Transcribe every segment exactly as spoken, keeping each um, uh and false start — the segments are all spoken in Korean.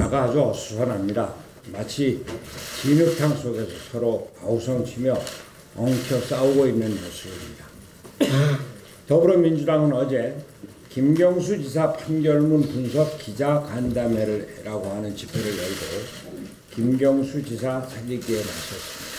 변화가 아주 어수선합니다. 마치 진흙탕 속에서 서로 아우성치며 엉켜 싸우고 있는 모습입니다. 더불어민주당은 어제 김경수 지사 판결문 분석 기자간담회라고 하는 집회를 열고 김경수 지사 살리기에 나섰습니다.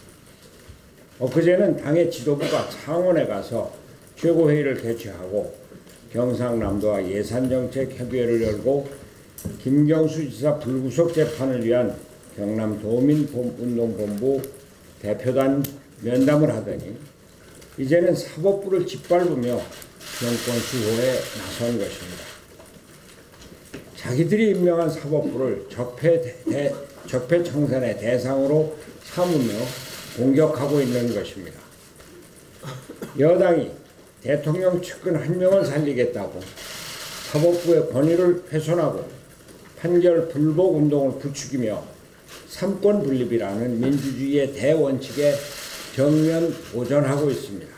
엊그제는 당의 지도부가 창원에 가서 최고회의를 개최하고 경상남도와 예산정책협의회를 열고 김경수 지사 불구속 재판을 위한 경남도민운동본부 대표단 면담을 하더니 이제는 사법부를 짓밟으며 정권 수호에 나선 것입니다. 자기들이 임명한 사법부를 적폐, 대, 적폐청산의 대상으로 삼으며 공격하고 있는 것입니다. 여당이 대통령 측근 한 명을 살리겠다고 사법부의 권위를 훼손하고 판결 불복 운동을 부추기며 삼권 분립이라는 민주주의의 대원칙에 정면 도전하고 있습니다.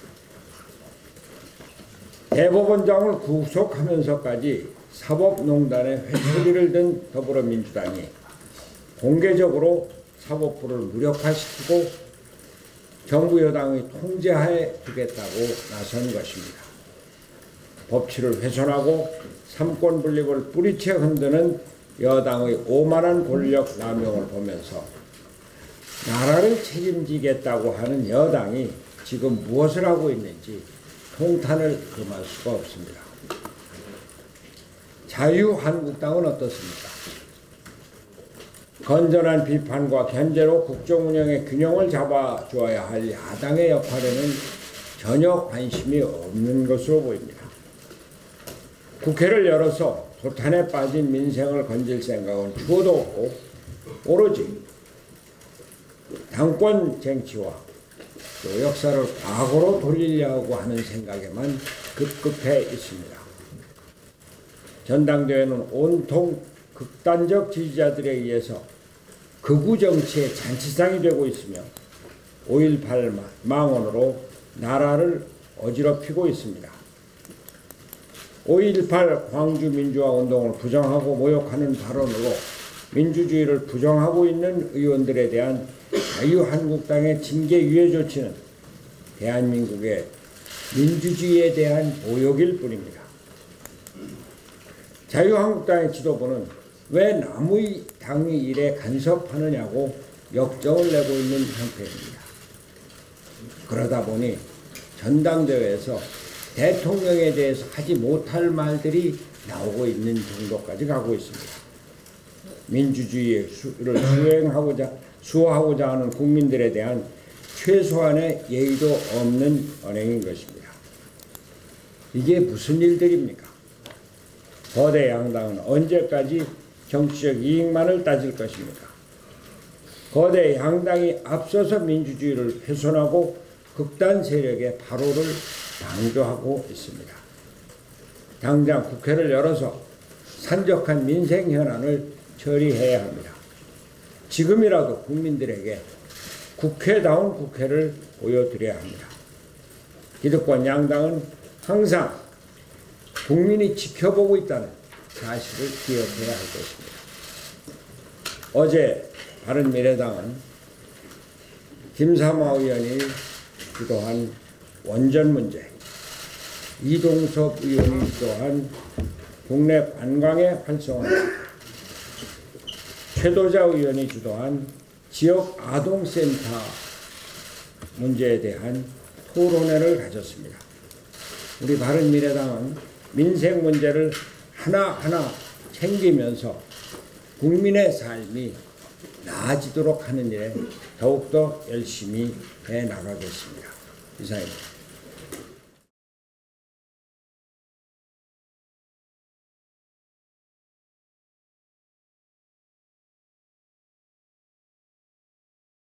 대법원장을 구속하면서까지 사법농단에 회초리를 든 더불어민주당이 공개적으로 사법부를 무력화시키고 정부 여당의 통제하에 두겠다고 나선 것입니다. 법치를 훼손하고 삼권 분립을 뿌리채 흔드는 여당의 오만한 권력 남용을 보면서 나라를 책임지겠다고 하는 여당이 지금 무엇을 하고 있는지 통탄을 금할 수가 없습니다. 자유한국당은 어떻습니까? 건전한 비판과 견제로 국정 운영의 균형을 잡아주어야 할 야당의 역할에는 전혀 관심이 없는 것으로 보입니다. 국회를 열어서 도탄에 빠진 민생을 건질 생각은 추호도 없고 오로지 당권 쟁취와 또 역사를 과거로 돌리려고 하는 생각에만 급급해 있습니다. 전당대회는 온통 극단적 지지자들에 의해서 극우 정치의 잔치상이 되고 있으며 오일팔 망언으로 나라를 어지럽히고 있습니다. 오일팔 광주민주화운동을 부정하고 모욕하는 발언으로 민주주의를 부정하고 있는 의원들에 대한 자유한국당의 징계 유예 조치는 대한민국의 민주주의에 대한 모욕일 뿐입니다. 자유한국당의 지도부는 왜 남의 당의 일에 간섭하느냐고 역정을 내고 있는 형태입니다. 그러다 보니 전당대회에서 대통령에 대해서 하지 못할 말들이 나오고 있는 정도까지 가고 있습니다. 민주주의를 수행하고자, 수호하고자 하는 국민들에 대한 최소한의 예의도 없는 언행인 것입니다. 이게 무슨 일들입니까? 거대 양당은 언제까지 정치적 이익만을 따질 것입니까? 거대 양당이 앞서서 민주주의를 훼손하고 극단 세력의 발호를 방조하고 있습니다. 당장 국회를 열어서 산적한 민생 현안을 처리해야 합니다. 지금이라도 국민들에게 국회다운 국회를 보여드려야 합니다. 기득권 양당은 항상 국민이 지켜보고 있다는 사실을 기억해야 할 것입니다. 어제 바른미래당은 김삼화 의원이 주도한 원전 문제, 이동섭 의원이 주도한 국내 관광의 활성화, 최도자 의원이 주도한 지역 아동센터 문제에 대한 토론회를 가졌습니다. 우리 바른미래당은 민생 문제를 하나하나 챙기면서 국민의 삶이 나아지도록 하는 일에 더욱더 열심히 해 나가겠습니다. 이상입니다.